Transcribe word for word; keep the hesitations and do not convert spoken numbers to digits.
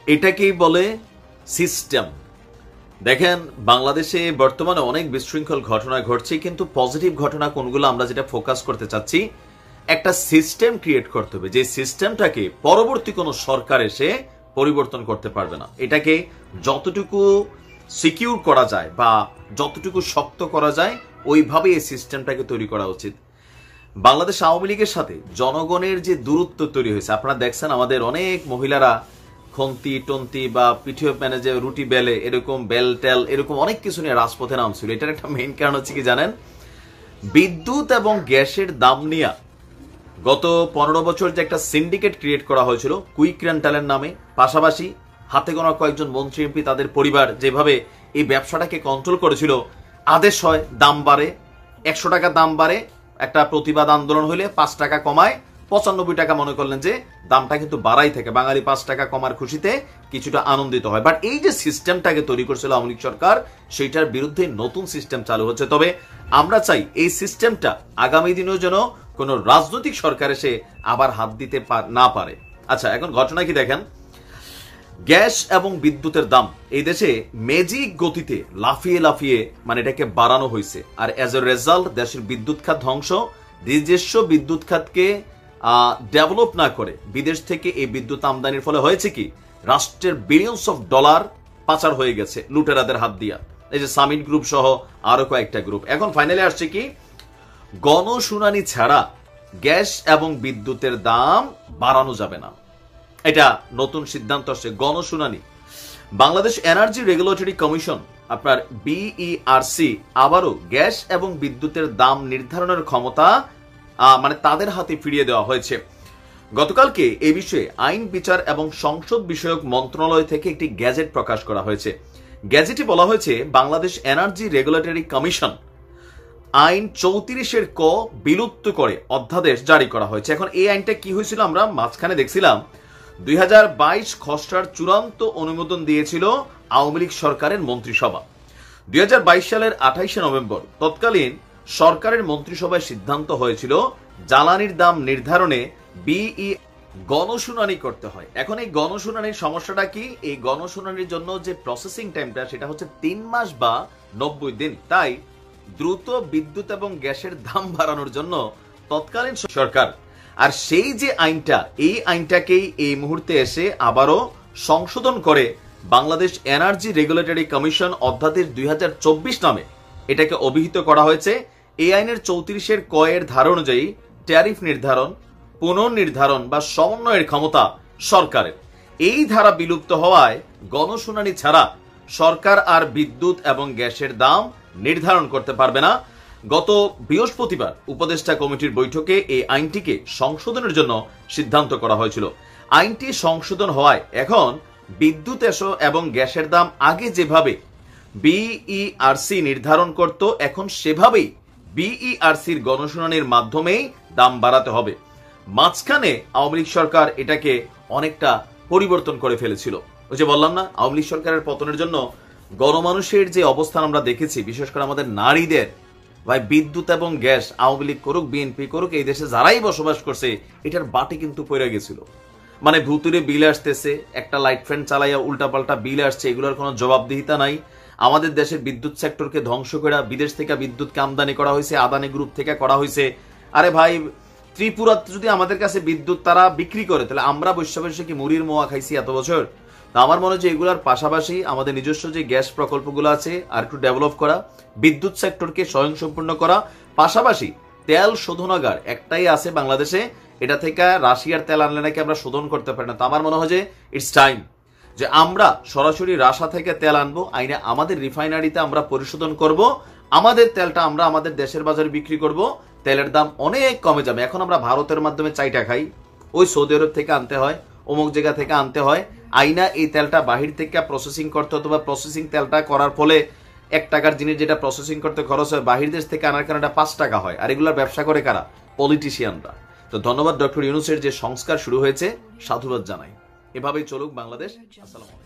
এটাকেই বলে সিস্টেম। দেখেন, বাংলাদেশে বর্তমানে অনেক বিশৃঙ্খল ঘটনা ঘটছে, কিন্তু পজিটিভ ঘটনা কোনগুলো আমরা যেটা ফোকাস করতে চাচ্ছি, একটা সিস্টেম ক্রিয়েট করতে হবে যে সিস্টেমটাকে পরবর্তী কোনো সরকার এসে পরিবর্তন করতে পারবে না। এটাকে যতটুকু সিকিউর করা যায় বা যতটুকু শক্ত করা যায় ওইভাবে এই সিস্টেমটাকে তৈরি করা উচিত। বাংলাদেশ আওয়ামী লীগের সাথে জনগণের যে দূরত্ব তৈরি হয়েছে, আপনারা দেখছেন আমাদের অনেক মহিলারা খন্তি টন্তি বা পিঠিও ম্যানেজে রুটি বেলে, এরকম বেল টেল এরকম অনেক কিছু নিয়ে রাজপথে নামছিল। এটার একটা মেইন কারণ হচ্ছে কি জানেন, বিদ্যুৎ এবং গ্যাসের দাম নিয়ে গত পনেরো বছর যে একটা সিন্ডিকেট ক্রিয়েট করা হয়েছিল কুইক রেন্টালের নামে, পাশাপাশি হাতে গোনা কয়েকজন মন্ত্রী এমপি তাদের পরিবার যেভাবে এই ব্যবসাটাকে কন্ট্রোল করেছিল, আদেশ হয় দাম বাড়ে, একশো টাকা দাম বাড়ে, একটা প্রতিবাদ আন্দোলন হইলে পাঁচ টাকা কমায়, পঁচানব্বই টাকা মনে করলেন যে দামটা কিন্তু বাড়াই থাকে, বাঙালি পাঁচ টাকা কমার খুশিতে কিছুটা আনন্দিত হয়। বাট এই যে সিস্টেমটাকে তৈরি করেছিল আওয়ামী লীগ সরকার, সেইটার বিরুদ্ধে নতুন সিস্টেম চালু হচ্ছে। তবে আমরা চাই এই সিস্টেমটা আগামী দিনেও যেন কোন রাজনৈতিক সরকার এসে আবার হাত দিতে না পারে। আচ্ছা, এখন ঘটনা কি দেখেন, গ্যাস এবং বিদ্যুতের দাম এই দেশে ম্যাজিক গতিতে লাফিয়ে লাফিয়ে মানে এটাকে বাড়ানো হয়েছে। আর এজ এ রেজাল্ট দেশের বিদ্যুৎ খাত ধ্বংস, নিজস্ব বিদ্যুৎ খাতকে ডেভেলপ না করে বিদেশ থেকে এই বিদ্যুৎ আমদানির ফলে হয়েছে কি, রাষ্ট্রের বিলিয়নস অফ ডলার পাচার হয়ে গেছে লুটেরাদের হাত দিয়া, এই যে সামিট গ্রুপ সহ আরো কয়েকটা গ্রুপ। এখন ফাইনালি আসছে কি, গণশুনানি ছাড়া গ্যাস এবং বিদ্যুতের দাম বাড়ানো যাবে না, এটা নতুন সিদ্ধান্ত আসছে। গণশুনানি, বাংলাদেশ এনার্জি রেগুলেটরি কমিশন আপনার বিইআরসি আবারও গ্যাস এবং বিদ্যুতের দাম নির্ধারণের ক্ষমতা মানে তাদের হাতে ফিরিয়ে দেওয়া হয়েছে। গতকালকে এই বিষয়ে আইন বিচার এবং সংসদ বিষয়ক মন্ত্রণালয় থেকে একটি গ্যাজেট প্রকাশ করা হয়েছে। গ্যাজেটে বলা হয়েছে বাংলাদেশ এনার্জি রেগুলেটরি কমিশন আইন চৌত্রিশের ক বিলুপ্ত করে অধ্যাদেশ জারি করা হয়েছে। এখন এই আইনটা কি হয়েছিল, আমরা মাঝখানে দেখছিলাম দুই হাজার বাইশ খসড়ার চূড়ান্ত অনুমোদন দিয়েছিল আওয়ামী লীগ সরকারের মন্ত্রিসভা। দুই হাজার বাইশ সালের আঠাইশে নভেম্বর তৎকালীন সরকারের মন্ত্রিসভায় সিদ্ধান্ত হয়েছিল জ্বালানির দাম নির্ধারণে বিই গণশুনানি করতে হয়। এখন এই গণশুনানির সমস্যাটা কি, এই গণশুনানির জন্য যে প্রসেসিং টাইমটা সেটা হচ্ছে তিন মাস বা নব্বই দিন। তাই দ্রুত বিদ্যুৎ এবং গ্যাসের দাম বাড়ানোর জন্য তৎকালীন সরকার, আর সেই যে আইনটা, এই আইনটাকেই এই মুহূর্তে এসে আবারও সংশোধন করে বাংলাদেশ এনার্জি রেগুলেটরি কমিশন অধ্যাদেশ দুই হাজার চব্বিশ নামে এটাকে অভিহিত করা হয়েছে। এই আইনের চৌত্রিশের ক এর ধারা অনুযায়ী ট্যারিফ নির্ধারণ, পুনর্নির্ধারণ বা সমন্বয়ের ক্ষমতা সরকারের। এই ধারা বিলুপ্ত হওয়ায় গণশুনানি ছাড়া সরকার আর বিদ্যুৎ এবং গ্যাসের দাম নির্ধারণ করতে পারবে না। গত বৃহস্পতিবার উপদেষ্টা কমিটির বৈঠকে এই আইনটিকে সংশোধনের জন্য সিদ্ধান্ত করা হয়েছিল। আইনটি সংশোধন হওয়ায় এখন বিদ্যুৎ এবং গ্যাসের দাম আগে যেভাবে বিইআরসি নির্ধারণ করত, এখন সেভাবেই বিইআরসির গণশুনানির মাধ্যমেই দাম বাড়াতে হবে। মাঝখানে আওয়ামী লীগ সরকার এটাকে অনেকটা পরিবর্তন করে ফেলেছিল। ওই যে বললাম না, আওয়ামী লীগ সরকারের পতনের জন্য গণমানুষের যে অবস্থান আমরা দেখেছি, বিশেষ করে আমাদের নারীদের, ভাই বিদ্যুৎ এবং গ্যাস আওয়ামী লীগ করুক বিএনপি করুক, এই দেশে যারাই বসবাস করছে এটার বাটি কিন্তু পড়ে গেছিল। মানে ভুতুরে বিল আসতেছে, একটা লাইট ফ্যান চালাইয়া উল্টাপাল্টা বিল আসছে, এগুলোর কোনো জবাবদিহিতা নাই। আমাদের দেশের বিদ্যুৎ সেক্টরকে ধ্বংস করে বিদেশ থেকে বিদ্যুৎকে আমদানি করা হয়েছে, আদানি গ্রুপ থেকে করা হয়েছে। আরে ভাই, ত্রিপুরা যদি আমাদের কাছে বিদ্যুৎ তারা বিক্রি করে, তাহলে আমরা বসে বসে কি মুড়ির মোয়া খাইছি এত বছর? তো আমার মনে হচ্ছে এগুলোর পাশাপাশি আমাদের নিজস্ব যে গ্যাস প্রকল্পগুলো আছে আর একটু ডেভেলপ করা, বিদ্যুৎ সেক্টরকে স্বয়ংসম্পূর্ণ করা, পাশাপাশি তেল শোধনাগার একটাই আছে বাংলাদেশে, এটা থেকে রাশিয়ার তেল আনলে নাকি আমরা শোধন করতে পারি না। তো আমার মনে হয় যে ইটস টাইম যে আমরা সরাসরি রাশিয়া থেকে তেল আনবো, আইনে আমাদের রিফাইনারিতে আমরা পরিশোধন করব, আমাদের তেলটা আমরা আমাদের দেশের বাজারে বিক্রি করব, তেলের দাম অনেক কমে যাবে। এখন আমরা ভারতের মাধ্যমে চাইটা খাই, ওই সৌদি আরব থেকে আনতে হয়, অমুক জায়গা থেকে আনতে হয়, আইনা এই তেলটা বাহির থেকে প্রসেসিং করতে হতো, বা প্রসেসিং তেলটা করার ফলে এক টাকার জিনিস যেটা প্রসেসিং করতে খরচ হয়, বাহির দেশ থেকে আনার কারণে পাঁচ টাকা হয়। আর এগুলোর ব্যবসা করে কারা? পলিটিশিয়ানরা। তো ধন্যবাদ ডক্টর ইউনূসের যে সংস্কার শুরু হয়েছে, সাধুবাদ জানাই। এভাবেই চলুক বাংলাদেশ। আসসালামু আলাইকুম।